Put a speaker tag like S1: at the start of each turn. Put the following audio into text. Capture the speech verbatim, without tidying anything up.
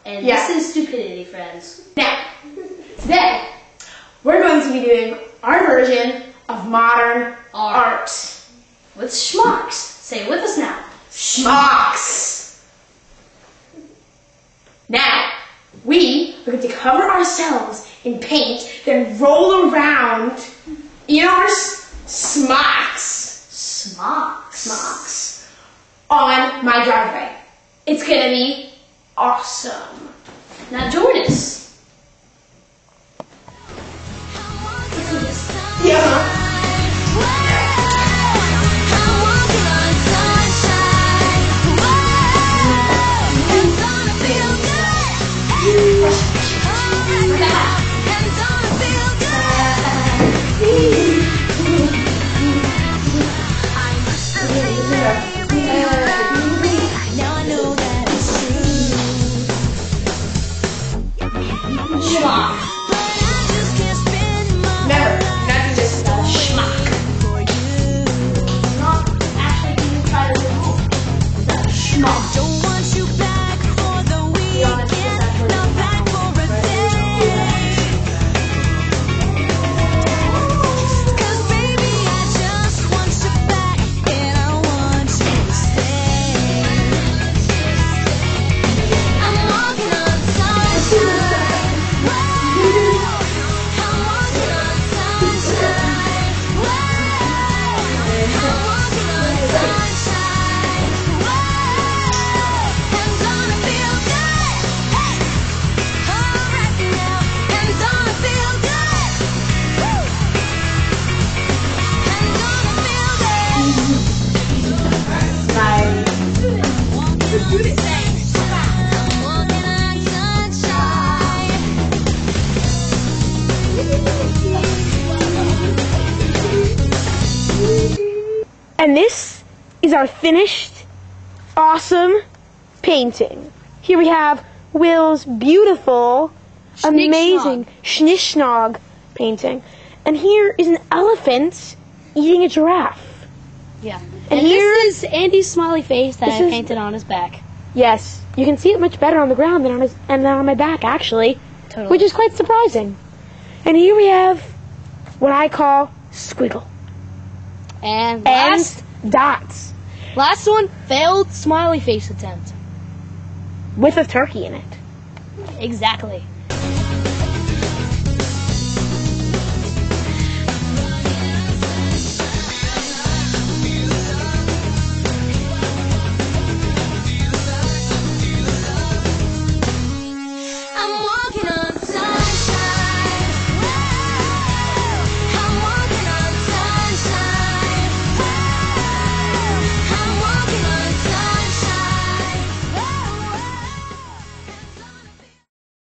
S1: And
S2: Yeah.
S1: this is stupidity, friends.
S2: Now, today, we're going to be doing our version of modern
S1: Art.
S2: art.
S1: With schmucks. Say it with us now.
S2: Schmucks. Now, we are going to cover ourselves in paint, then roll around in our s- smocks,
S1: Smocks.
S2: smocks on my driveway. It's going to be awesome.
S1: Now join us.
S2: Yeah.
S1: Schmuck.
S2: Never. Not do this without a schmuck.
S1: Not actually even try to remove. That's schmuck.
S3: Don't want you back for the weekend, not back for a day. 'Cause baby, I just want you back, and I want you to stay. I'm walking on sunshine. Whoa. I'm walking on sunshine. Whoa. I'm walking on sunshine. Whoa. And gonna feel good. Hey. All right now. And gonna feel good. Woo. And gonna feel good.
S2: Bye.
S3: I'm walking on sunshine.
S2: And this is our finished, awesome painting. Here we have Will's beautiful, amazing Schnischnog painting. And here is an elephant eating a giraffe.
S1: Yeah.
S2: And
S1: And,
S2: here-
S1: this is Andy's smiley face that
S2: This
S1: I
S2: is-
S1: painted on his back.
S2: Yes, you can see it much better on the ground than on his and than on my back, actually,
S1: Totally.
S2: which is quite surprising. And here we have what I call squiggle
S1: And
S2: and
S1: last,
S2: dots
S1: last one, failed smiley face attempt.
S2: with a turkey in it.
S1: Exactly.